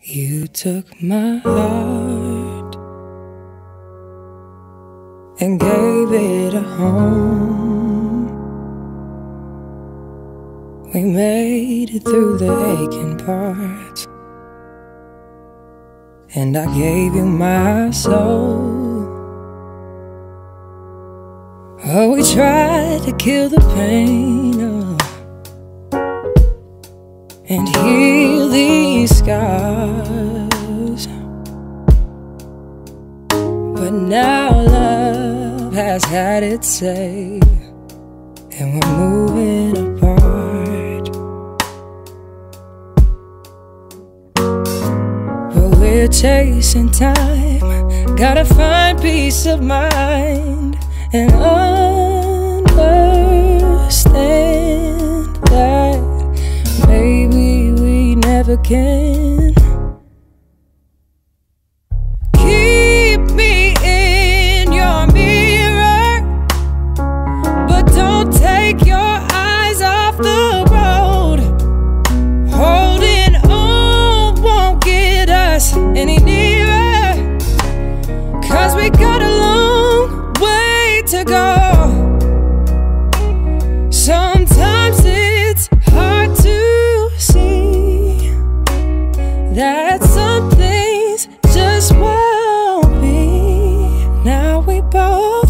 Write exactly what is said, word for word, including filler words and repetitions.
You took my heart and gave it a home. We made it through the aching parts, and I gave you my soul. Oh, we tried to kill the pain of and heal these scars, but now love has had its say, and we're moving apart. But we're chasing time, gotta find peace of mind and understand that maybe we never can. Keep me in your mirror, but don't take your eyes off the road. Holding on won't get us any nearer, 'cause we got a long way to go. Sometimes it's hard to see that some things just won't be. Now we both